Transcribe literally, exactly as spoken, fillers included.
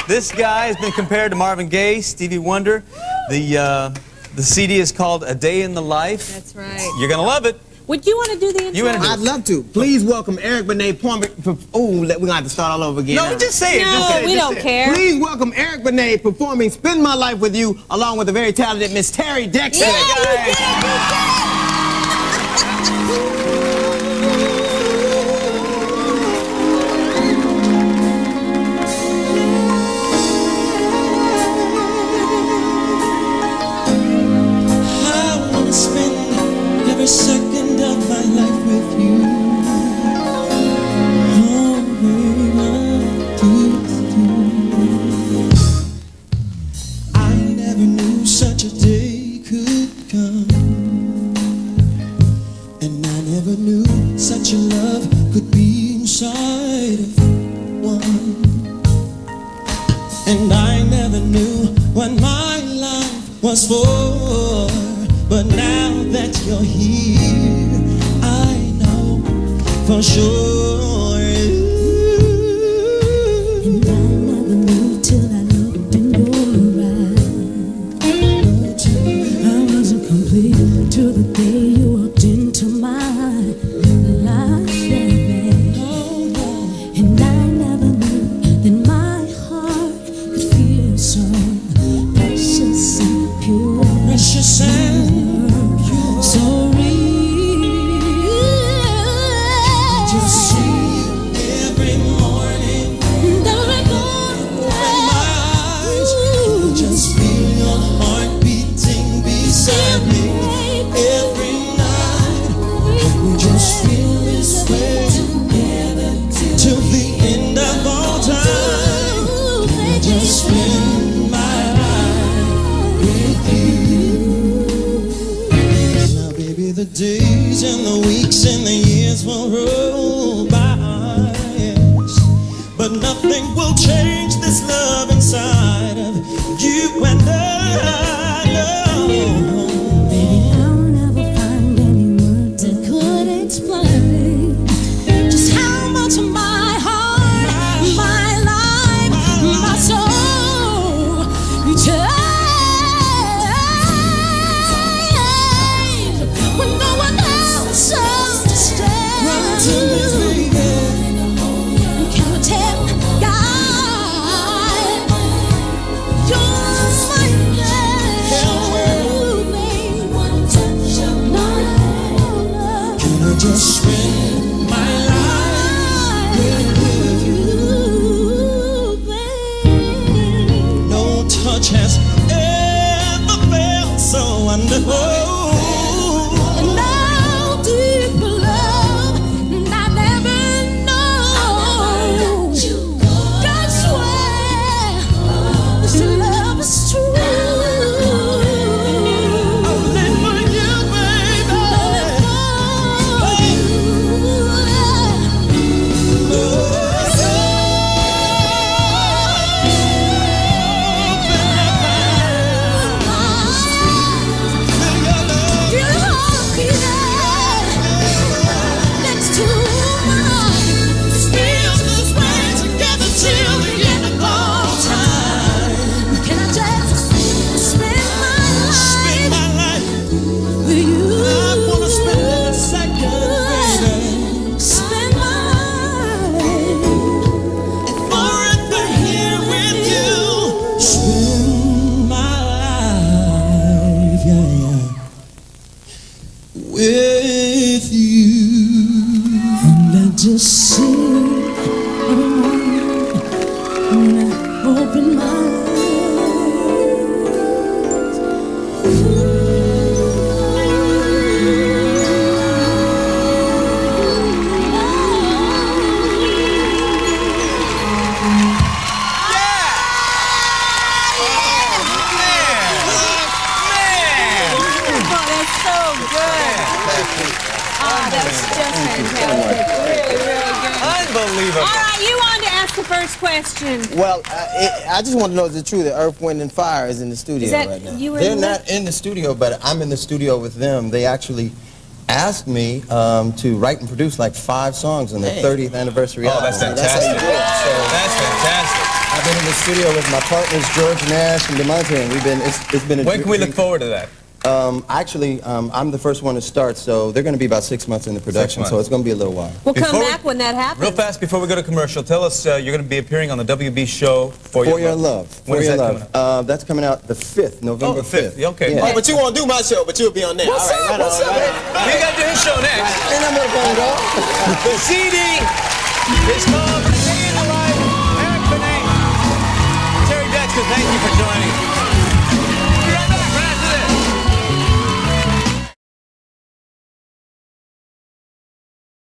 This guy has been compared to Marvin Gaye, Stevie Wonder. The, uh, the C D is called A Day in the Life. That's right. You're going to love it. Would you want to do the intro? You want to do I'd love to. Please welcome Eric Benet performing. Oh, we're going to have to start all over again. No, now. just say it. No, just say it. we just don't say it. care. Please welcome Eric Benet performing Spend My Life With You along with the very talented Miss Terry Dexter. Yeah, you did, you did. Every second of my life with you. Oh, baby, I never knew such a day could come, and I never knew such a love could be inside of one. And I never knew what my life was for. But now that you're here, I know for sure. And I never knew till I looked in your eyes. I wasn't complete till the day you walked into my life, baby. And I never knew that my heart could feel so precious and pure. Precious and so real. just see you every morning, Every morning. open my eyes, just feel your heart beating beside me every night. We just feel this way together till the end of all time. Just spend my life with you. Now, baby, the days and the weeks and the years will roll by, yes, but nothing will change this love inside of you and I. No. Baby, I'll never find any words that could explain just how much of my heart, my life, my soul you changed when no one else understands. Can you tell, God, you're my Can I just spend my life with you? No touch has ever felt so wonderful. And now deep love, and I never know. God swear this love is true. Only for you, baby. With you, And I just sing every morning when I open my Oh, that's just fantastic. Really, really good. Unbelievable. All right, you wanted to ask the first question. Well, uh, it, I just want to know if it's true that Earth, Wind, and Fire is in the studio Is that right now. you were They're in not in the studio, but I'm in the studio with them. They actually asked me um, to write and produce like five songs on their Hey. thirtieth anniversary Oh, album. that's That's how you fantastic. do it. That's fantastic. I've been in the studio with my partners George Nash and DeMonte, and we've been. It's, it's been a. When can we dream. look forward to that? Um, actually, um, I'm the first one to start, so they're going to be about six months in the production, so it's going to be a little while. We'll come Before we- back when that happens. Real fast before we go to commercial, tell us uh, you're going to be appearing on the W B show For, For Your, Your Love. Love. When For is Your that Love. coming out? Uh, that's coming out the fifth, November Oh, the fifth. fifth. Okay. Yeah. Oh, but you won't do my show, but you'll be on there. What's All right, up? right What's on, up? right on. You got to do his show next. And I'm going to go. The C D is called